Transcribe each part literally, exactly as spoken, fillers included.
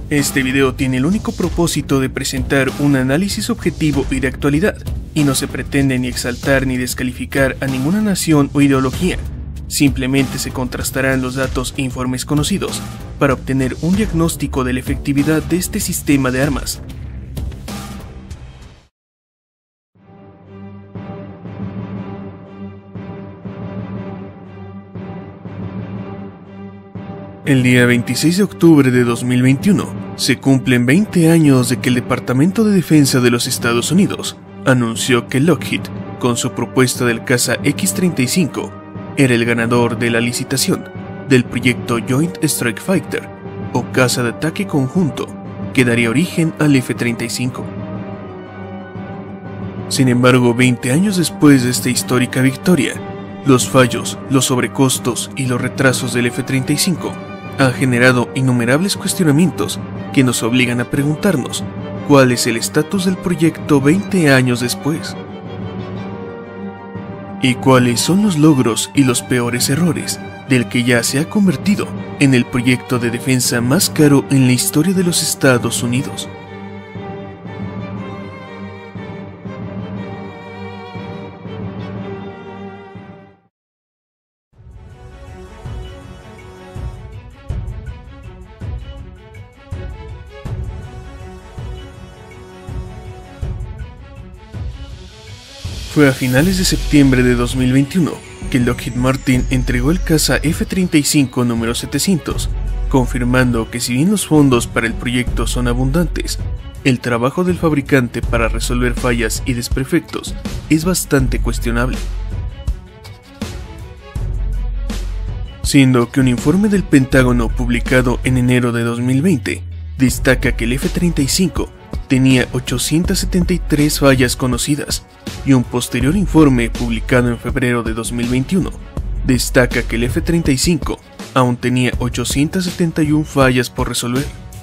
Este video tiene el único propósito de presentar un análisis objetivo y de actualidad, y no se pretende ni exaltar ni descalificar a ninguna nación o ideología. Simplemente se contrastarán los datos e informes conocidos para obtener un diagnóstico de la efectividad de este sistema de armas. El día veintiséis de octubre de dos mil veintiuno se cumplen veinte años de que el Departamento de Defensa de los Estados Unidos anunció que Lockheed, con su propuesta del caza equis treinta y cinco, era el ganador de la licitación del proyecto Joint Strike Fighter, o caza de ataque conjunto, que daría origen al efe treinta y cinco. Sin embargo, veinte años después de esta histórica victoria, los fallos, los sobrecostos y los retrasos del efe treinta y cinco han generado innumerables cuestionamientos que nos obligan a preguntarnos cuál es el estatus del proyecto veinte años después. Y cuáles son los logros y los peores errores del que ya se ha convertido en el proyecto de defensa más caro en la historia de los Estados Unidos. Fue a finales de septiembre de dos mil veintiuno que Lockheed Martin entregó el caza efe treinta y cinco número setecientos, confirmando que si bien los fondos para el proyecto son abundantes, el trabajo del fabricante para resolver fallas y desperfectos es bastante cuestionable. Siendo que un informe del Pentágono publicado en enero de dos mil veinte destaca que el efe treinta y cinco tenía ochocientas setenta y tres fallas conocidas, y un posterior informe publicado en febrero de dos mil veintiuno destaca que el efe treinta y cinco aún tenía ochocientas setenta y una fallas por resolver.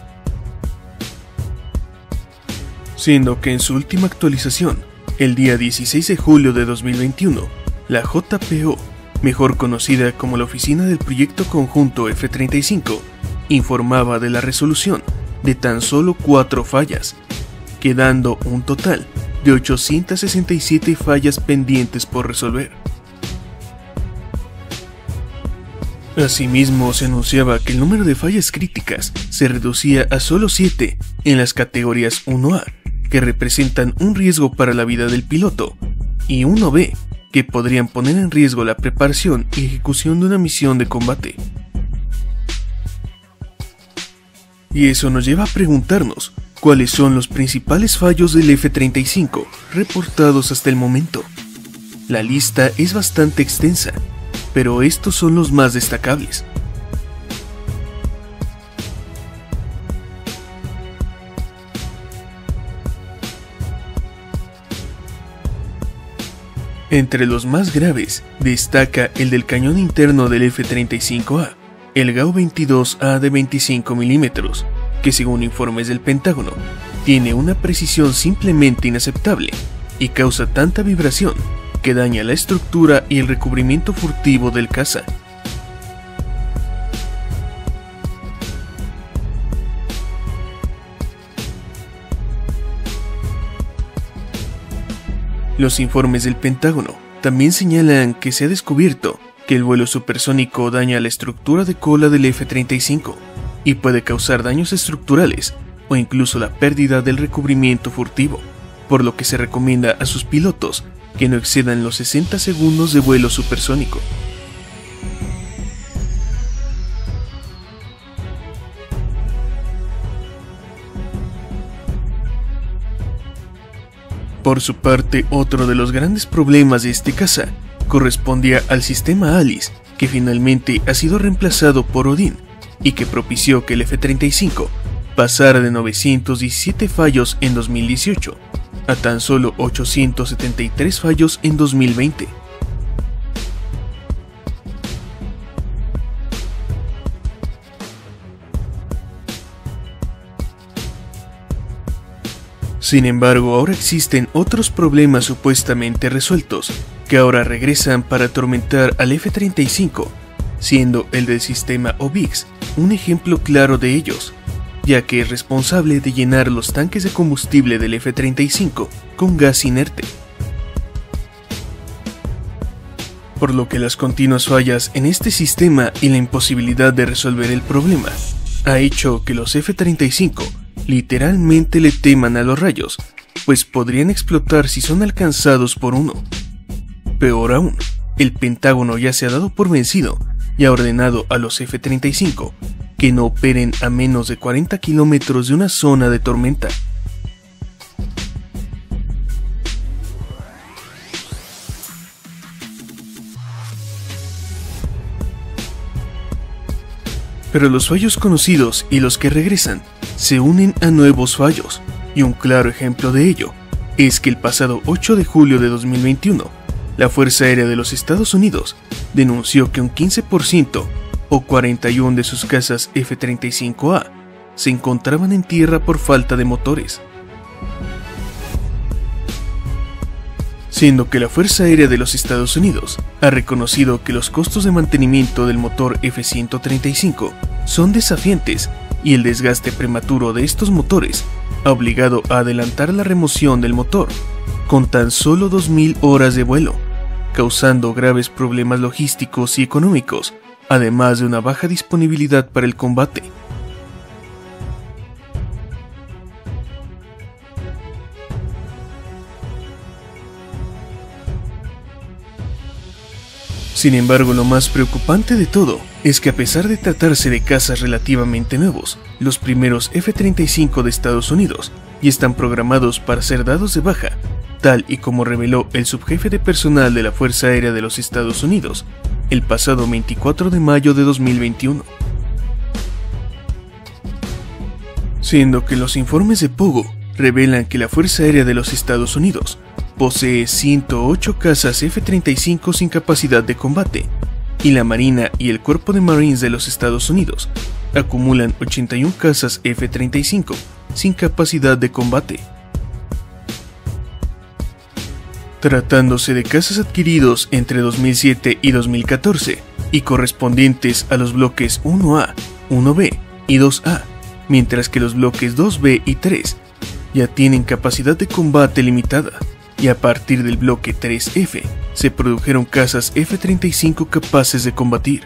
Siendo que en su última actualización, el día dieciséis de julio de dos mil veintiuno, la jota pe o, mejor conocida como la Oficina del Proyecto Conjunto efe treinta y cinco, informaba de la resolución de tan solo cuatro fallas, quedando un total de ochocientas sesenta y siete fallas pendientes por resolver. Asimismo, se anunciaba que el número de fallas críticas se reducía a solo siete en las categorías uno a, que representan un riesgo para la vida del piloto, y uno be, que podrían poner en riesgo la preparación y ejecución de una misión de combate. Y eso nos lleva a preguntarnos cuáles son los principales fallos del efe treinta y cinco reportados hasta el momento. La lista es bastante extensa, pero estos son los más destacables. Entre los más graves, destaca el del cañón interno del efe treinta y cinco a, el GAU veintidós a de veinticinco milímetros, que según informes del Pentágono, tiene una precisión simplemente inaceptable y causa tanta vibración que daña la estructura y el recubrimiento furtivo del caza. Los informes del Pentágono también señalan que se ha descubierto que el vuelo supersónico daña la estructura de cola del efe treinta y cinco y puede causar daños estructurales o incluso la pérdida del recubrimiento furtivo, por lo que se recomienda a sus pilotos que no excedan los sesenta segundos de vuelo supersónico. Por su parte, otro de los grandes problemas de este caza correspondía al sistema Alice, que finalmente ha sido reemplazado por Odin, y que propició que el efe treinta y cinco pasara de novecientos diecisiete fallos en dos mil dieciocho a tan solo ochocientos setenta y tres fallos en dos mil veinte. Sin embargo, ahora existen otros problemas supuestamente resueltos, que ahora regresan para atormentar al efe treinta y cinco, siendo el del sistema O B I X un ejemplo claro de ellos. ya que es responsable de llenar los tanques de combustible del F treinta y cinco con gas inerte. Por lo que las continuas fallas en este sistema y la imposibilidad de resolver el problema ha hecho que los F treinta y cinco literalmente le teman a los rayos, pues podrían explotar si son alcanzados por uno. Peor aún, el Pentágono ya se ha dado por vencido y ha ordenado a los F treinta y cinco que no operen a menos de cuarenta kilómetros de una zona de tormenta. Pero los fallos conocidos y los que regresan se unen a nuevos fallos, y un claro ejemplo de ello es que el pasado ocho de julio de dos mil veintiuno, la Fuerza Aérea de los Estados Unidos denunció que un quince por ciento o cuarenta y uno de sus cazas F treinta y cinco A se encontraban en tierra por falta de motores. Siendo que la Fuerza Aérea de los Estados Unidos ha reconocido que los costos de mantenimiento del motor F ciento treinta y cinco son desafiantes y el desgaste prematuro de estos motores ha obligado a adelantar la remoción del motor con tan solo dos mil horas de vuelo, causando graves problemas logísticos y económicos, además de una baja disponibilidad para el combate. Sin embargo, lo más preocupante de todo es que a pesar de tratarse de cazas relativamente nuevos, los primeros F treinta y cinco de Estados Unidos ya están programados para ser dados de baja, tal y como reveló el subjefe de personal de la Fuerza Aérea de los Estados Unidos el pasado veinticuatro de mayo de dos mil veintiuno. Siendo que los informes de Pogo revelan que la Fuerza Aérea de los Estados Unidos posee ciento ocho cazas F treinta y cinco sin capacidad de combate, y la Marina y el Cuerpo de Marines de los Estados Unidos acumulan ochenta y una cazas F treinta y cinco sin capacidad de combate. Tratándose de cazas adquiridos entre dos mil siete y dos mil catorce y correspondientes a los bloques uno A, uno B y dos A, mientras que los bloques dos B y tres ya tienen capacidad de combate limitada, y a partir del bloque tres F se produjeron cazas F treinta y cinco capaces de combatir.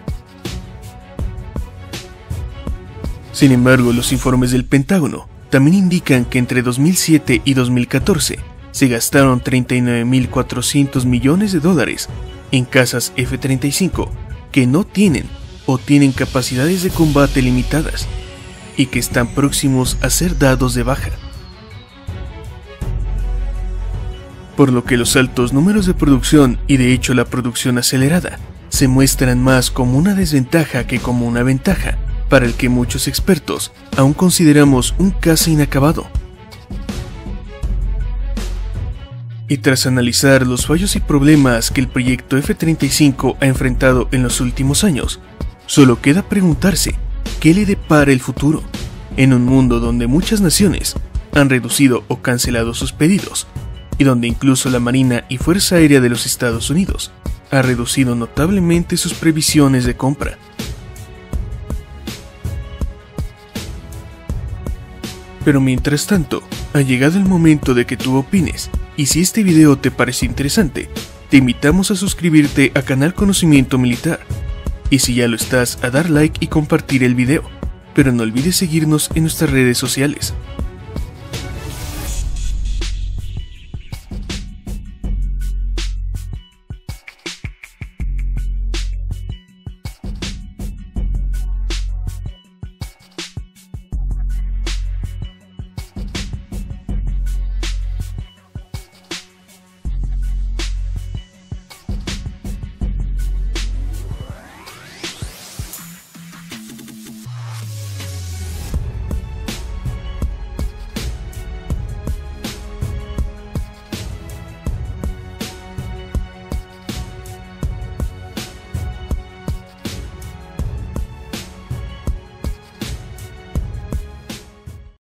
Sin embargo, los informes del Pentágono también indican que entre dos mil siete y dos mil catorce se gastaron treinta y nueve mil cuatrocientos millones de dólares en cazas F treinta y cinco que no tienen o tienen capacidades de combate limitadas y que están próximos a ser dados de baja. Por lo que los altos números de producción y de hecho la producción acelerada se muestran más como una desventaja que como una ventaja para el que muchos expertos aún consideramos un caza inacabado. Y tras analizar los fallos y problemas que el proyecto F treinta y cinco ha enfrentado en los últimos años, solo queda preguntarse qué le depara el futuro, en un mundo donde muchas naciones han reducido o cancelado sus pedidos, y donde incluso la Marina y Fuerza Aérea de los Estados Unidos ha reducido notablemente sus previsiones de compra. Pero mientras tanto, ha llegado el momento de que tú opines, y si este video te parece interesante, te invitamos a suscribirte a Canal Conocimiento Militar, y si ya lo estás, a dar like y compartir el video, pero no olvides seguirnos en nuestras redes sociales.